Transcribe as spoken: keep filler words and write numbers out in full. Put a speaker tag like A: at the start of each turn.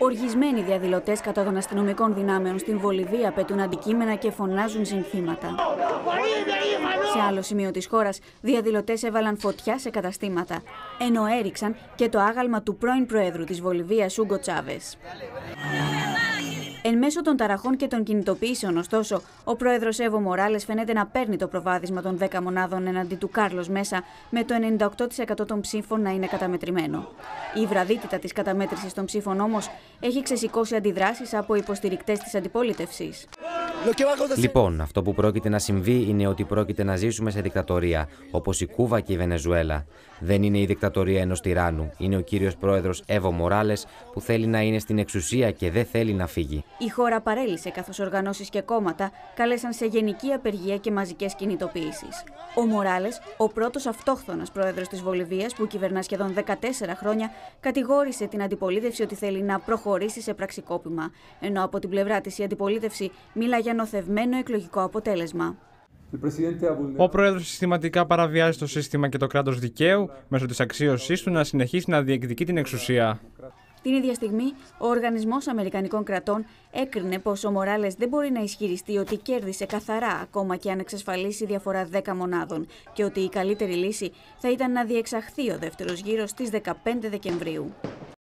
A: Οργισμένοι διαδηλωτές κατά των αστυνομικών δυνάμεων στην Βολιβία πετούν αντικείμενα και φωνάζουν συνθήματα. Σε άλλο σημείο της χώρας, διαδηλωτές έβαλαν φωτιά σε καταστήματα, ενώ έριξαν και το άγαλμα του πρώην Προέδρου της Βολιβίας, Ούγκο Τσάβες. Εν μέσω των ταραχών και των κινητοποιήσεων, ωστόσο, ο πρόεδρος Εύω Μοράλες φαίνεται να παίρνει το προβάδισμα των δέκα μονάδων εναντί του Κάρλος Μέσα, με το ενενήντα οκτώ τοις εκατό των ψήφων να είναι καταμετρημένο. Η βραδύτητα της καταμέτρησης των ψήφων όμως έχει ξεσηκώσει αντιδράσεις από υποστηρικτές της αντιπολίτευσης.
B: Λοιπόν, αυτό που πρόκειται να συμβεί είναι ότι πρόκειται να ζήσουμε σε δικτατορία, όπως η Κούβα και η Βενεζουέλα. Δεν είναι η δικτατορία ενός τυράννου. Είναι ο κύριος πρόεδρος Εύω Μοράλες που θέλει να είναι στην εξουσία και δεν θέλει να φύγει.
A: Η χώρα παρέλυσε, καθώς οργανώσεις και κόμματα κάλεσαν σε γενική απεργία και μαζικές κινητοποιήσεις. Ο Μοράλες, ο πρώτος αυτόχθονας πρόεδρος της Βολιβίας που κυβερνά σχεδόν δεκατέσσερα χρόνια, κατηγόρησε την αντιπολίτευση ότι θέλει να προχωρήσει σε πραξικόπημα, ενώ από την πλευρά της η αντιπολίτευση μίλα για νοθευμένο εκλογικό αποτέλεσμα.
C: Ο πρόεδρος συστηματικά παραβιάζει το σύστημα και το κράτος δικαίου μέσω της αξίωσής του να συνεχίσει να διεκδικεί την εξουσία.
A: Την ίδια στιγμή, ο Οργανισμός Αμερικανικών Κρατών έκρινε πως ο Μοράλες δεν μπορεί να ισχυριστεί ότι κέρδισε καθαρά, ακόμα και αν εξασφαλίσει διαφορά δέκα μονάδων, και ότι η καλύτερη λύση θα ήταν να διεξαχθεί ο δεύτερος γύρος στις δεκαπέντε Δεκεμβρίου.